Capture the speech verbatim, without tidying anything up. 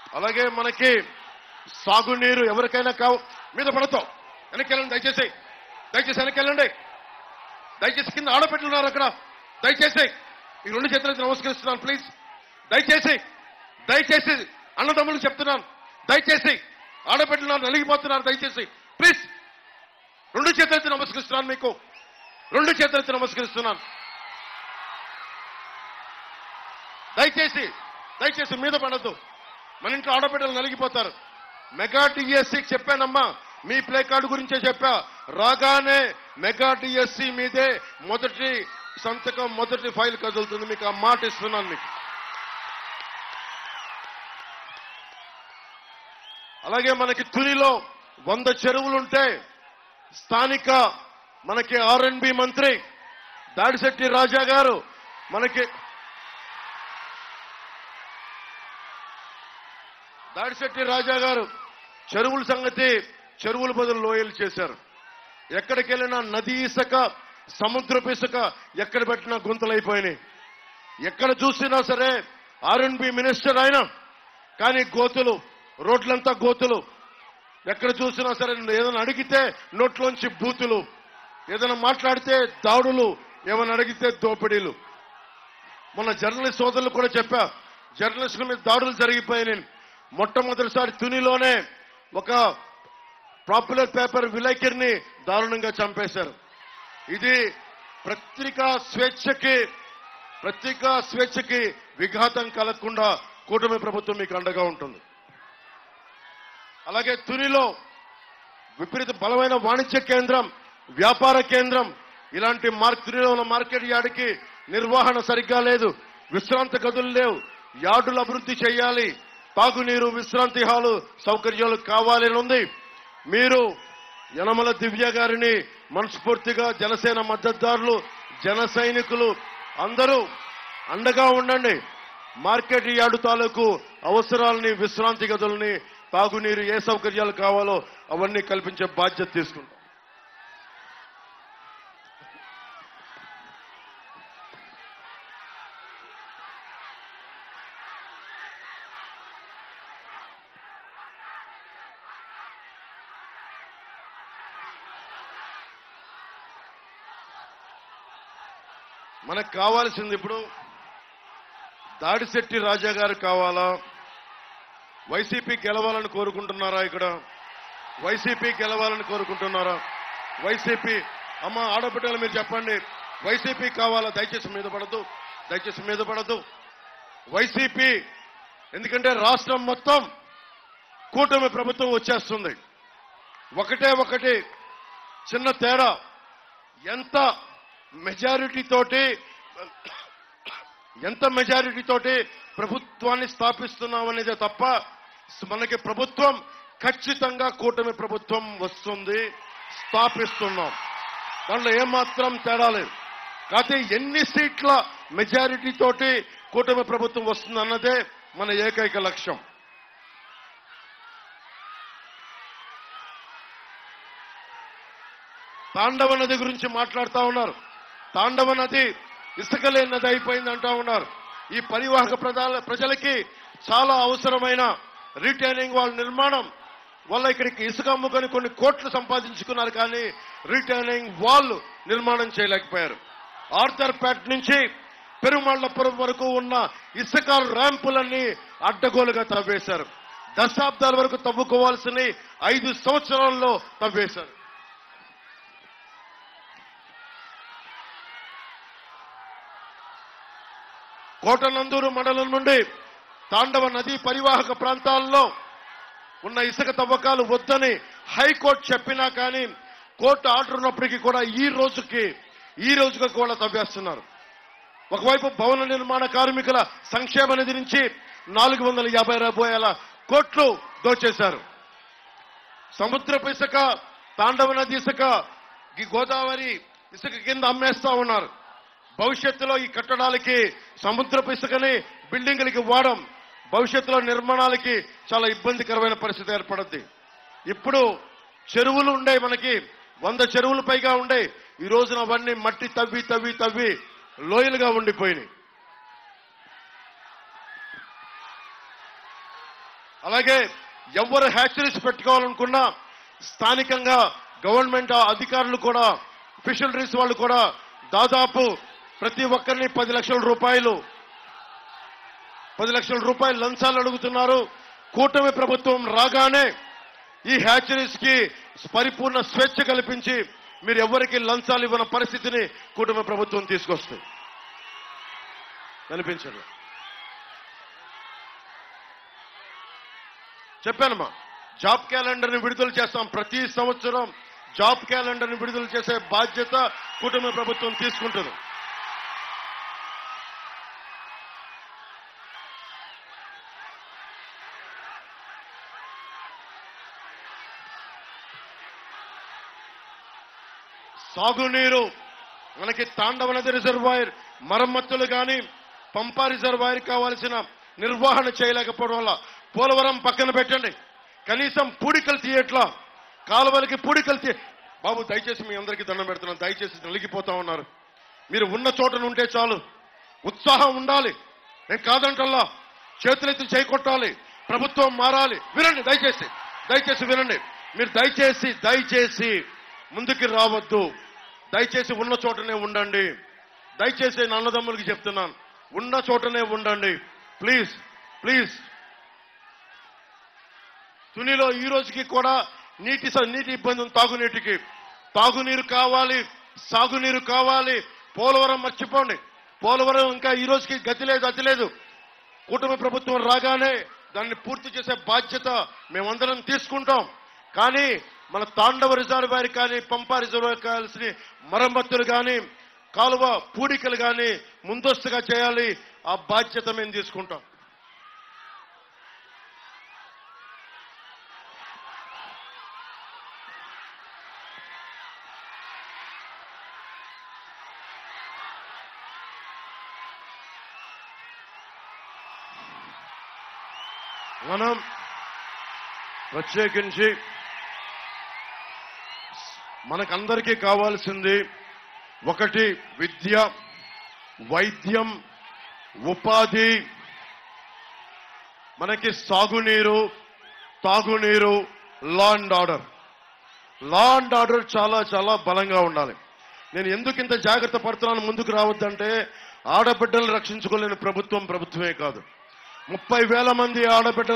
అలాగే మనకి సాగునీరు ఎవరికైనా కావు మీద పడతాం. వెనకెళ్ళండి దయచేసి, దయచేసి వెనకెళ్ళండి. దయచేసి కింద ఆడపెట్టున్నారు అక్కడ, దయచేసి ఈ రెండు చేతులకి నమస్కరిస్తున్నాను. ప్లీజ్ దయచేసి దయచేసి అన్నదమ్ములకు చెప్తున్నాను, దయచేసి ఆడపెట్టున్నారు నలిగిపోతున్నారు, దయచేసి ప్లీజ్ రెండు చేతులెత్తి నమస్కరిస్తున్నాను. మీకు రెండు చేతులెత్తి నమస్కరిస్తున్నాను. దయచేసి దయచేసి మీద పడద్దు. మన ఇంట్లో ఆడబిడ్డలు నలిగిపోతారు. మెగా టీఎస్సీ చెప్పానమ్మా, మీ ప్లే కార్డు గురించే చెప్పా. రాగానే మెగా టీఎస్సీ మీదే మొదటి సంతకం, మొదటి ఫైల్ కదులుతుంది. మీకు ఆ మాట ఇస్తున్నాను. మీకు అలాగే మనకి తునిలో వంద చెరువులుంటే స్థానిక మనకి ఆర్ అండ్ బి మంత్రి దాడిశెట్టి రాజా గారు మనకి దాడిశెట్టి రాజా గారు చెరువుల సంగతి, చెరువుల బదులు లోయలు చేశారు. ఎక్కడికి వెళ్ళినా నది ఇసుక, సముద్రపు ఇసుక ఎక్కడ పెట్టినా గుంతలైపోయినాయి. ఎక్కడ చూసినా సరే ఆర్ అండ్ బి మినిస్టర్ ఆయన, కానీ గోతులు, రోడ్లంతా గోతులు. ఎక్కడ చూసినా సరే ఏదైనా అడిగితే నోట్లోంచి బూతులు, ఏదైనా మాట్లాడితే దాడులు, ఏమైనా అడిగితే దోపిడీలు. మొన్న జర్నలిస్ట్ సోదరులు కూడా చెప్పా, జర్నలిస్టుల మీద దాడులు జరిగిపోయినాయి. మొట్టమొదటిసారి తునిలోనే ఒక పాపులర్ పేపర్ విలేకరిని దారుణంగా చంపేశారు. ఇది పత్రికా స్వేచ్ఛకి పత్రికా స్వేచ్ఛకి విఘాతం కలగకుండా కూటమి ప్రభుత్వం మీకు అండగా ఉంటుంది. అలాగే తునిలో విపరీత బలమైన వాణిజ్య కేంద్రం, వ్యాపార కేంద్రం, ఇలాంటి మార్క్ తునిలో ఉన్న మార్కెట్ యార్డుకి నిర్వహణ సరిగ్గా లేదు. విశ్రాంతి గదులు లేవు. యార్డులు అభివృద్ధి చేయాలి. తాగునీరు, విశ్రాంతి హాలు సౌకర్యాలు కావాలని ఉంది. మీరు యనమల దివ్య గారిని మనస్ఫూర్తిగా జనసేన మద్దతుదారులు, జన సైనికులు అందరూ అండగా ఉండండి. మార్కెట్ యార్డు తాలూకు అవసరాలని, విశ్రాంతి గదులని, తాగునీరు, ఏ సౌకర్యాలు కావాలో అవన్నీ కల్పించే బాధ్యత తీసుకుంటాం. మనకు కావాల్సింది ఇప్పుడు దాడిశెట్టి రాజా గారు కావాలా? వైసీపీ గెలవాలని కోరుకుంటున్నారా? ఇక్కడ వైసీపీ గెలవాలని కోరుకుంటున్నారా? వైసీపీ అమ్మ ఆడబిడ్డలు మీరు చెప్పండి, వైసీపీ కావాలా? దయచేసి మీద పడద్దు, దయచేసి మీద పడద్దు. వైసీపీ, ఎందుకంటే రాష్ట్రం మొత్తం కూటమి ప్రభుత్వం వచ్చేస్తుంది. ఒకటే ఒకటి చిన్న తేడా, ఎంత మెజారిటీ తోటి ఎంత మెజారిటీ తోటి ప్రభుత్వాన్ని స్థాపిస్తున్నామనేదే తప్ప మనకి ప్రభుత్వం ఖచ్చితంగా కూటమి ప్రభుత్వం వస్తుంది, స్థాపిస్తున్నాం. దాంట్లో ఏమాత్రం తేడా లేదు. కాకపోతే ఎన్ని సీట్ల మెజారిటీ తోటి కూటమి ప్రభుత్వం వస్తుంది అన్నదే మన ఏకైక లక్ష్యం. తాండవ నది గురించి మాట్లాడుతూ ఉన్నారు. తాండవ నది ఇసుక లేని నది అయిపోయింది అంటా ఉన్నారు. ఈ పరివాహక ప్రజలకి చాలా అవసరమైన రీటైనింగ్ వాల్ నిర్మాణం వల్ల ఇక్కడికి ఇసుక అమ్ముకొని కొన్ని కోట్లు సంపాదించుకున్నారు, కానీ రీటైనింగ్ వాల్ నిర్మాణం చేయలేకపోయారు. ఆర్థర్పేట్ నుంచి పెరుమాళ్లపురం వరకు ఉన్న ఇసుక ర్యాంపులన్నీ అడ్డగోలుగా తవ్వేశారు. దశాబ్దాల వరకు తవ్వుకోవాల్సిన ఐదు సంవత్సరాల్లో తవ్వేశారు. కోటనందూరు మండలం నుండి తాండవ నదీ పరివాహక ప్రాంతాల్లో ఉన్న ఇసుక తవ్వకాలు వద్దని హైకోర్టు చెప్పినా కానీ కోర్టు ఆర్డర్ ఉన్నప్పటికీ కూడా ఈ రోజుకి ఈ రోజుకి కూడా తవ్వేస్తున్నారు. ఒకవైపు భవన నిర్మాణ కార్మికుల సంక్షేమ నిధి నుంచి నాలుగు వందల యాభై రూపాయల కోట్లు దోచేశారు. సముద్రపు ఇసుక, తాండవ నది ఇసుక, ఈ గోదావరి ఇసుక కింద అమ్మేస్తా ఉన్నారు. భవిష్యత్తులో ఈ కట్టడాలకి సముద్రపు ఇసుకని బిల్డింగులకి వాడడం భవిష్యత్తులో నిర్మాణాలకి చాలా ఇబ్బందికరమైన పరిస్థితి ఏర్పడుద్ది. ఇప్పుడు చెరువులు ఉండే, మనకి వంద చెరువులు పైగా ఉండే, ఈ రోజున అవన్నీ మట్టి తవ్వి తవ్వి తవ్వి లోయలుగా ఉండిపోయినాయి. అలాగే ఎవరు హ్యాచరీస్ పెట్టుకోవాలనుకున్నా స్థానికంగా గవర్నమెంట్ అధికారులు కూడా ఫిషరీస్ వాళ్ళు కూడా దాదాపు ప్రతి ఒక్కరిని పది లక్షల రూపాయలు పది లక్షల రూపాయలు లంచాలు అడుగుతున్నారు. కూటమి ప్రభుత్వం రాగానే ఈ హ్యాచరీస్ కి పరిపూర్ణ స్వేచ్ఛ కల్పించి మీరు ఎవరికి లంచాలు ఇవ్వని పరిస్థితిని కూటమి ప్రభుత్వం తీసుకొస్తుంది. కనిపించండి. చెప్పానమ్మా, జాబ్ క్యాలెండర్ని విడుదల చేస్తాం. ప్రతి సంవత్సరం జాబ్ క్యాలెండర్ని విడుదల చేసే బాధ్యత కూటమి ప్రభుత్వం తీసుకుంటుంది. సాగునీరు మనకి తాండవ నది రిజర్వాయర్ మరమ్మతులు కానీ పంపా రిజర్వాయర్ కావాల్సిన నిర్వహణ చేయలేకపోవడం వల్ల పోలవరం పక్కన పెట్టండి, కనీసం పూడికలు తీయట్లా, కాలువలకి పూడికలు తీయ బాబు దయచేసి మీ అందరికీ దండం పెడుతున్నాను. దయచేసి నలిగిపోతా ఉన్నారు. మీరు ఉన్న చోటను ఉంటే చాలు, ఉత్సాహం ఉండాలి. నేను కాదంటల్లా, చేతులెత్తి చేయకొట్టాలి, ప్రభుత్వం మారాలి. వినండి దయచేసి దయచేసి వినండి. మీరు దయచేసి దయచేసి ముందుకు రావద్దు. దయచేసి ఉన్న చోటనే ఉండండి. దయచేసి నా అన్నదమ్ములకి చెప్తున్నాను, ఉన్న చోటనే ఉండండి ప్లీజ్ ప్లీజ్. తునిలో ఈ రోజుకి కూడా నీటి నీటి ఇబ్బంది ఉంది. తాగునీటికి తాగునీరు కావాలి, సాగునీరు కావాలి. పోలవరం మర్చిపోండి. పోలవరం ఇంకా ఈ రోజుకి గతి లేదు, అతి లేదు. కూటమి ప్రభుత్వం రాగానే దాన్ని పూర్తి చేసే బాధ్యత మేమందరం తీసుకుంటాం. కానీ మన తాండవ రిజర్వాయర్ కానీ పంపా రిజర్వాయర్ కావాల్సిన మరమ్మతులు కానీ కాలువ పూడికలు కానీ ముందస్తుగా చేయాలి. ఆ బాధ్యత మేము తీసుకుంటాం. మనం ప్రత్యేకించి మనకందరికీ కావాల్సింది ఒకటి విద్య, వైద్యం, ఉపాధి, మనకి సాగునీరు, తాగునీరు, law and order. Law and order చాలా చాలా బలంగా ఉండాలి. నేను ఎందుకు ఇంత జాగ్రత్త పడుతున్నాను ముందుకు రావద్దంటే, ఆడబిడ్డలు రక్షించుకోలేని ప్రభుత్వం ప్రభుత్వమే కాదు. ముప్పై వేల మంది ఆడబిడ్డలు